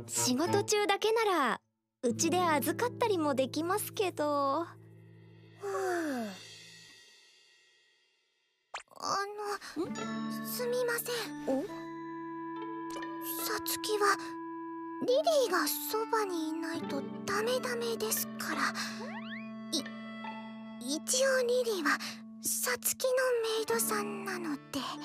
仕事中だけならうちで預かったりもできますけど。 すみません。さつきはリリーがそばにいないとダメですから。一応リリーはさつきのメイドさんなので。